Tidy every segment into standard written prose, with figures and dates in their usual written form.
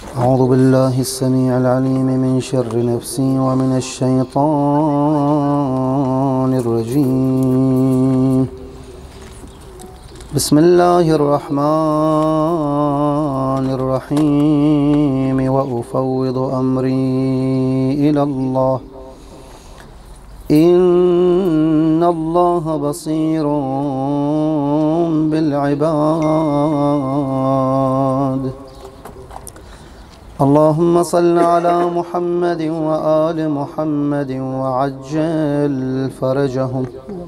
أعوذ بالله السميع العليم من شر نفسي ومن الشيطان الرجيم. بسم الله الرحمن الرحيم. وأفوض أمري إلى الله إن الله بصير بالعباد. اللهم صل على محمد وآل محمد وعجل فرجهم.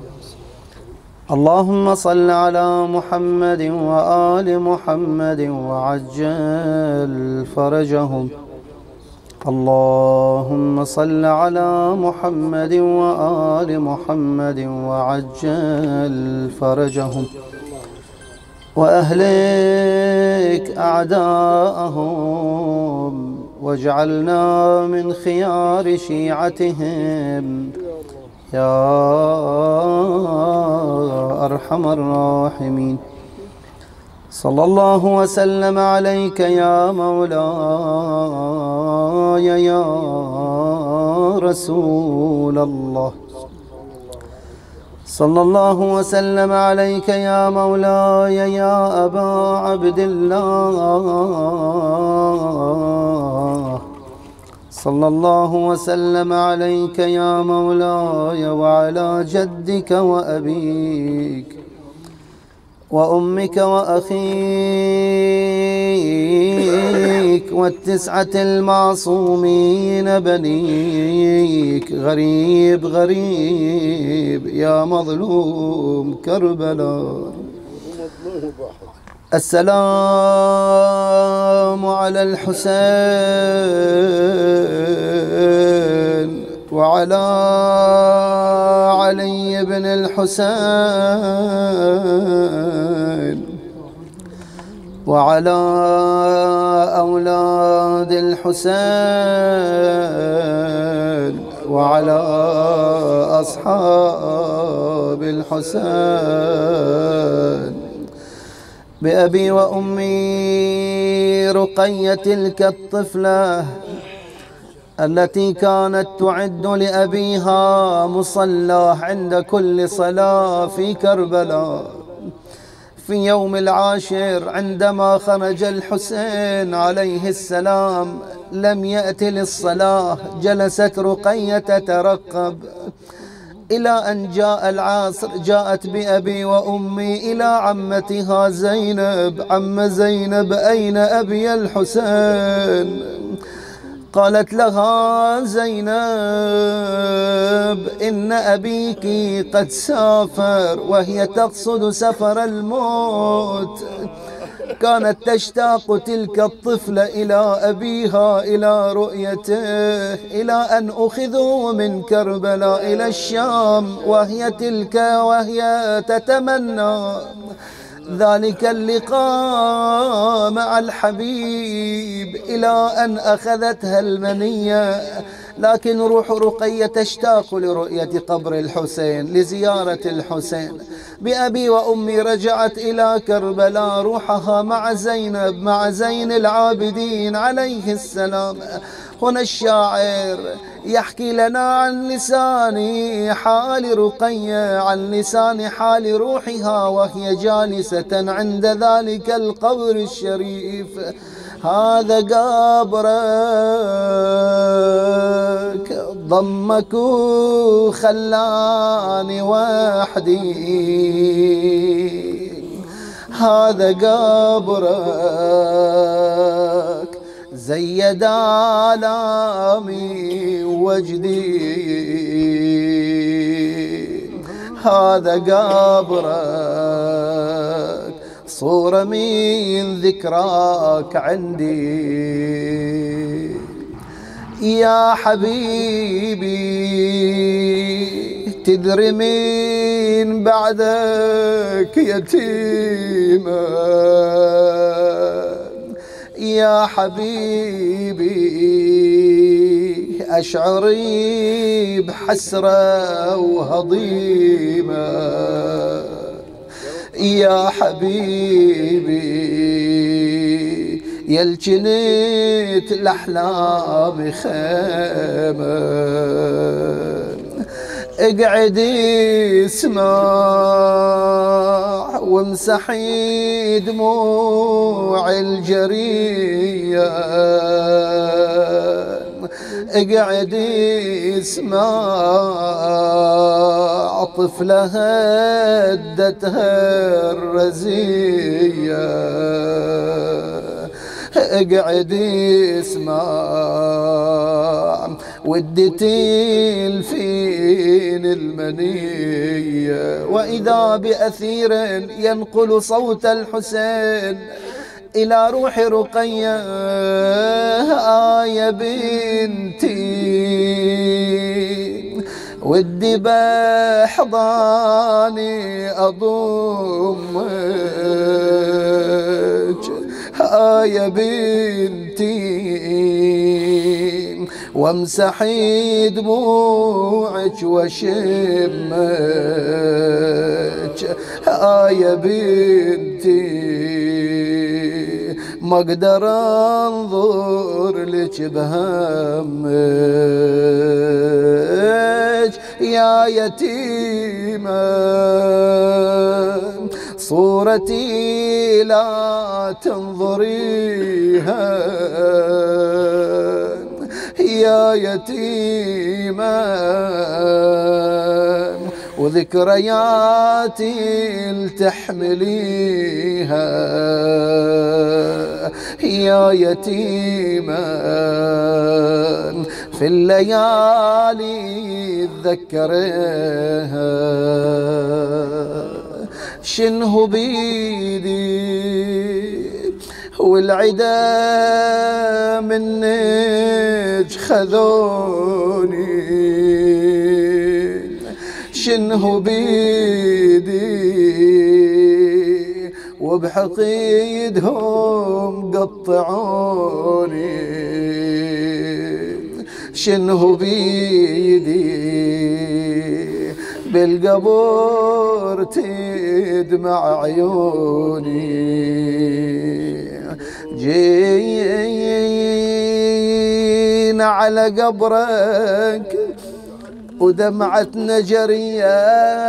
اللهم صل على محمد وآل محمد وعجل فرجهم. اللهم صل على محمد وآل محمد وعجل فرجهم وأهلك أعداءهم واجعلنا من خيار شيعتهم يا أرحم الراحمين. صلى الله وسلم عليك يا مولاي يا رسول الله. صلى الله وسلم عليك يا مولاي يا أبا عبد الله. صلى الله وسلم عليك يا مولاي وعلى جدك وأبيك وأمك وأخيك والتسعة المعصومين بنيك. غريب غريب يا مظلوم كربلاء. السلام على الحسين وعلى علي بن الحسين وعلى أولاد الحسين وعلى أصحاب الحسين. بأبي وأمي رقية تلك الطفلة التي كانت تعد لأبيها مصلاه عند كل صلاة في كربلاء. في يوم العاشر عندما خرج الحسين عليه السلام لم يأت للصلاة، جلست رقية تترقب إلى أن جاء العصر. جاءت بأبي وأمي إلى عمتها زينب. عم زينب أين أبي الحسين؟ قالت لها زينب إن أبيك قد سافر، وهي تقصد سفر الموت. كانت تشتاق تلك الطفلة إلى أبيها، إلى رؤيته، إلى أن أخذوا من كربلاء إلى الشام، وهي تتمنى ذلك اللقاء مع الحبيب إلى أن أخذتها المنية. لكن روح رقية تشتاق لرؤية قبر الحسين، لزيارة الحسين. بأبي وأمي رجعت إلى كربلاء روحها مع زينب، مع زين العابدين عليه السلام. هنا الشاعر يحكي لنا عن لسان حال رقية، عن لسان حال روحها وهي جالسة عند ذلك القبر الشريف. هذا قبرك ضمك خلاني وحدي. هذا قبرك زيد آلامي وجدي. هذا قبرك صورة من ذكراك عندي. يا حبيبي تدري من بعدك يتيمة. يا حبيبي أشعري بحسرة وهضيمة. يا حبيبي يلجنت الأحلام خيمة، اقعدي اسمع وامسحي دموع الجرية، اقعدي اسمع طفلها هدتها الرزية، اقعدي اسمع ودتي الفين المنية، وإذا بأثير ينقل صوت الحسين إلى روح رقية، يا بنتي ودي بحضاني أضمك، يا بنتي وامسحي دموعك وشمك، يا بنتي ما اقدر انظر لك بهمك يا يتيمة، صورتي لا تنظريها يا يتيمة، وذكرياتي تحمليها يا يتيمة، في الليالي تذكريها. شنه بيدي والعدا منك خذوني، شنه بيدي وبحقيدهم قطعوني، شنه بيدي بالقبر تدمع عيوني، جينا على قبرك ودمعتنا جرية،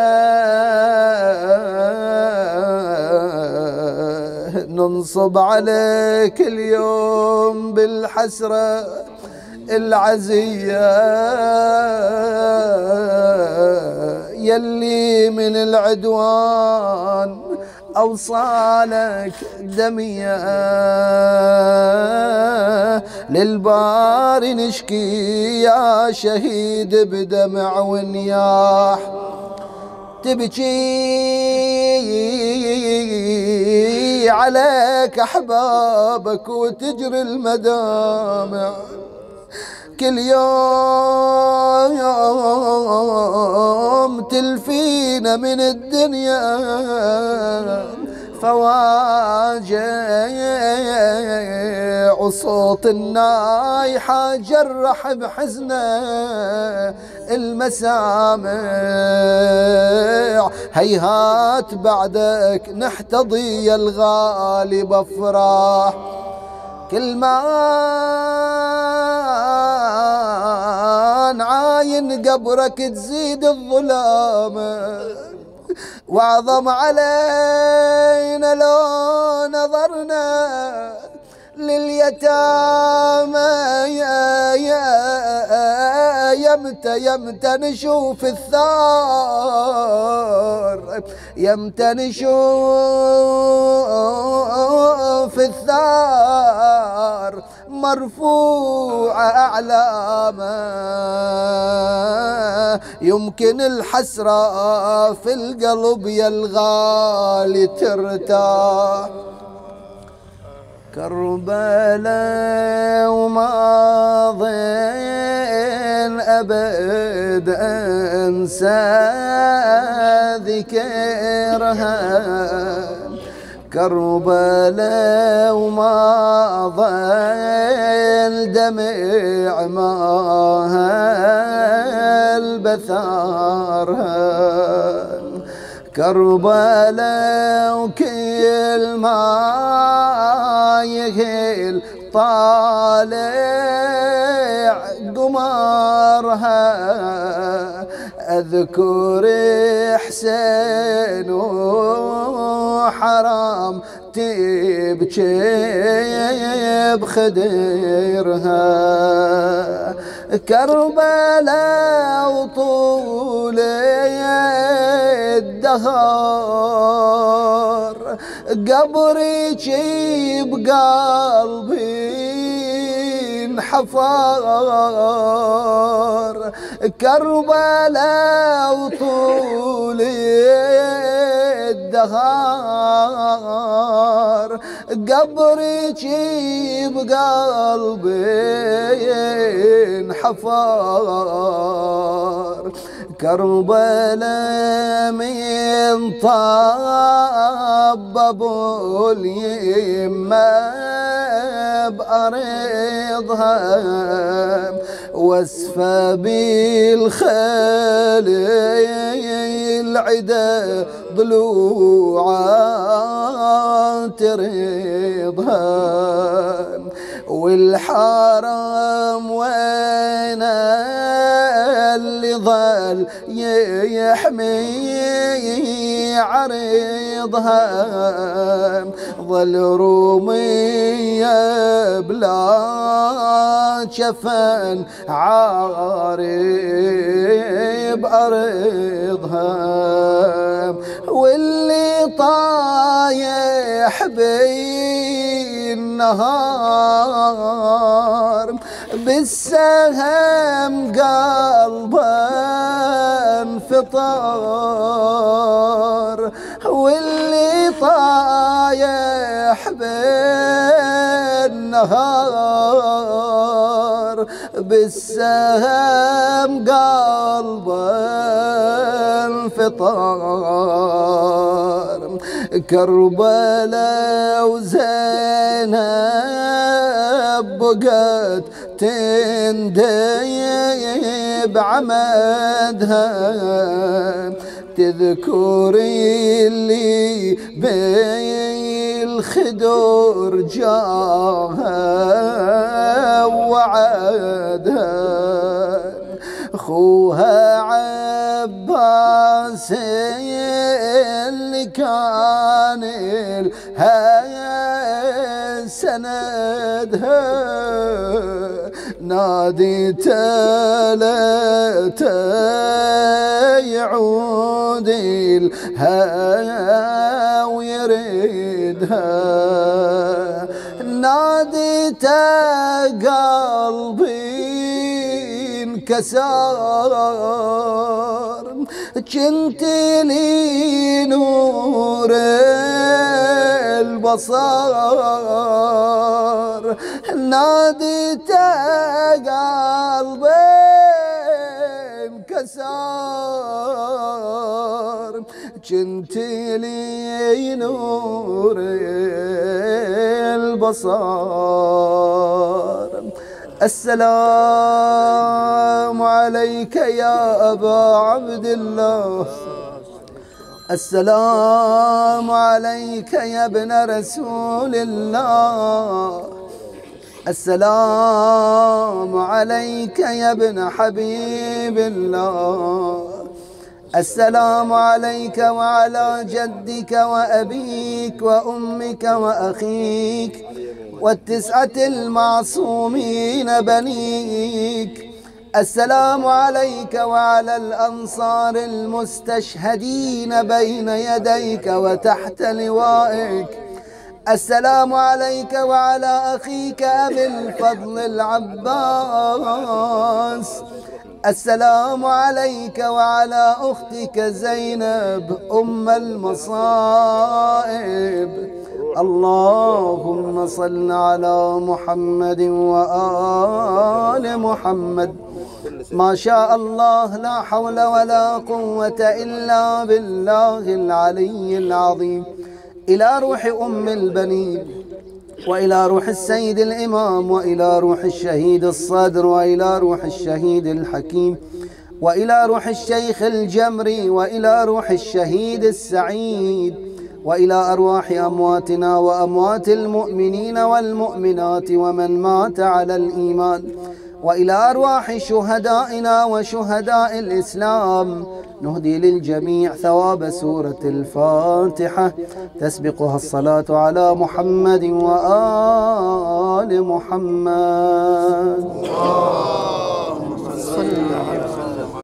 ننصب عليك اليوم بالحسرة العزية، يلي من العدوان أوصالك دمية، للباري نشكي يا شهيد بدمع ونياح، تبكي عليك أحبابك وتجري المدامع، كل يوم تلفينا من الدنيا فواجع، وصوت النايحة جرح بحزنه المسامع، هيهات بعدك نحتضي يا الغالي بافراح، كل ما نعاين قبرك تزيد الظلامة، واعظم علينا لو نظرنا لليتامى، يمتى نشوف الثار، يمتى نشوف الثار مرفوعة أعلامه، يمكن الحسرة في القلب يا الغالي ترتاح، كربلاء وما ظن أبد أنسى ذكرها، كربلاء وما ظل دمع ماها البثارها، كربلاء وكل ما يهل طالع قمرها أذكر حسين وحرام تبكي بخدرها كربلاء وطول الدهر قبرك بقلبي انحفر كربلاء وطول الدهر قبرك بقلبي انحفر كربلاء من طاب ابو اليمه بأرضها واسفى بالخيل العدا ضلوعا تريضها والحرم وين اللي ظل يحمي عريضها ظل رومية بلا شفن عاري بأرضها واللي طايح بالنهار بالسهم قلبا انفطار واللي طايح بالنهار بالسهم قلبا انفطار كربلاء وزينب بقت تنديب عمدها تذكري اللي بالخدور جاها وعدها خوها عباس اللي كان لها سندها ناديت لا يعود لها ويردها ناديت قلبي انكسر كنت لي نور البصر ناديت قلبي انكسر كنت لي نور البصر السلام عليك يا أبا عبد الله السلام عليك يا ابن رسول الله السلام عليك يا ابن حبيب الله السلام عليك وعلى جدك وأبيك وأمك وأخيك والتسعة المعصومين بنيك السلام عليك وعلى الأنصار المستشهدين بين يديك وتحت لوائك السلام عليك وعلى أخيك أبي الفضل العباس السلام عليك وعلى أختك زينب أم المصائب اللهم صل على محمد وآل محمد ما شاء الله لا حول ولا قوة إلا بالله العلي العظيم إلى روح أم البنين وإلى روح السيد الإمام وإلى روح الشهيد الصدر وإلى روح الشهيد الحكيم وإلى روح الشيخ الجمري وإلى روح الشهيد السعيد وإلى أرواح أمواتنا وأموات المؤمنين والمؤمنات ومن مات على الإيمان، وإلى أرواح شهدائنا وشهداء الإسلام. نهدي للجميع ثواب سورة الفاتحة تسبقها الصلاة على محمد وآل محمد. اللهم صل على